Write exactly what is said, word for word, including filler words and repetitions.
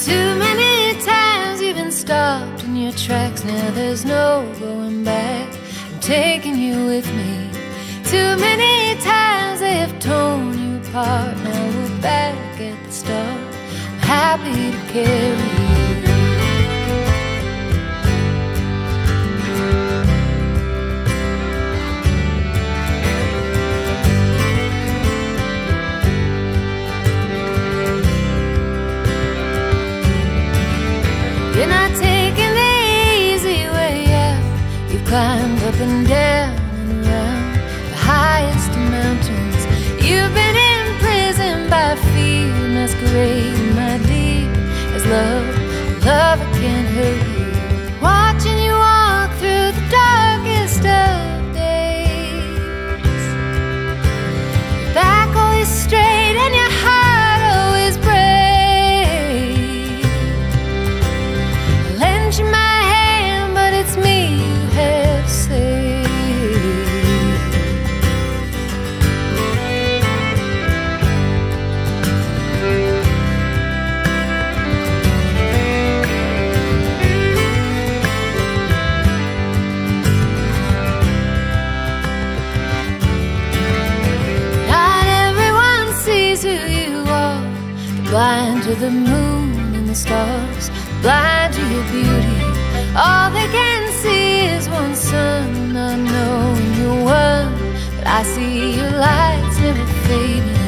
Too many times you've been stopped in your tracks. Now there's no going back. I'm taking you with me. Too many times they have torn you apart. Now we're back at the start. I'm happy to carry you. You're not taking the easy way out. You've climbed up and down and around the highest of mountains. You've been imprisoned by fear, masquerading, my dear, as love. Love can't hurt you. Watching you walk through the darkest of days. Your back always straight and your heart always brave. My hand, but it's me you have saved. Not everyone sees who you are. They're blind to the moon and the stars, blind to your beauty. All they can see is one sun, not knowing you're one. But I see your lights never fading.